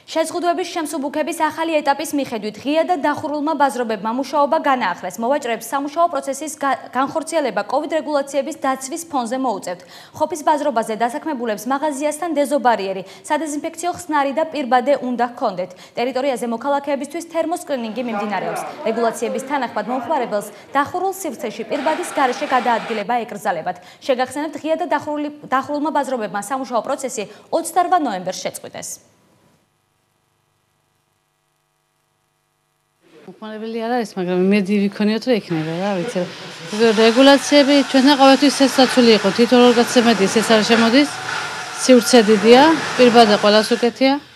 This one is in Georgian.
შეზღუდვების შემსუბუქების ახალი ეტაპის მიხედვით ღია და დახურულმა ბაზრობებმა მუშაობა განაახლეს. მოვაჭრეებს სამუშაო პროცესის განხორციელება COVID რეგულაციების დაცვის ფონზე მოუწევთ. ხოფის ბაზრობაზე დასაქმებულებს მაღაზიასთან დეზობარიერი, სადეზინფექციო ხსნარი და პირბადე უნდა ჰქონდეთ. ტერიტორიაზე მოქალაქეებისთვის თერმოსკრინინგი მიმდინარეობს. რეგულაციების თანახმად მომხმარებელს დახურულ სივრცეში პირბადის გარეშე გადაადგილება ეკრძალებათ. შეგახსენებთ, ღია და დახურულმა ბაზრობებმა სამუშაო პროცესი 28 ნოემბერს შეწყვიტეს. მოხმარებელი არ არის, მაგრამ იმედი ვიქონიოთ, რომ იქნება რა, ვიცი. რეგულაციები ჩვენთან ყოველთვის შესაძლებელი იყო, თითოეულ რგაცემედის ეს არ შემოდის. სივრცე დიდია, პირბადე ყველას უკეთია.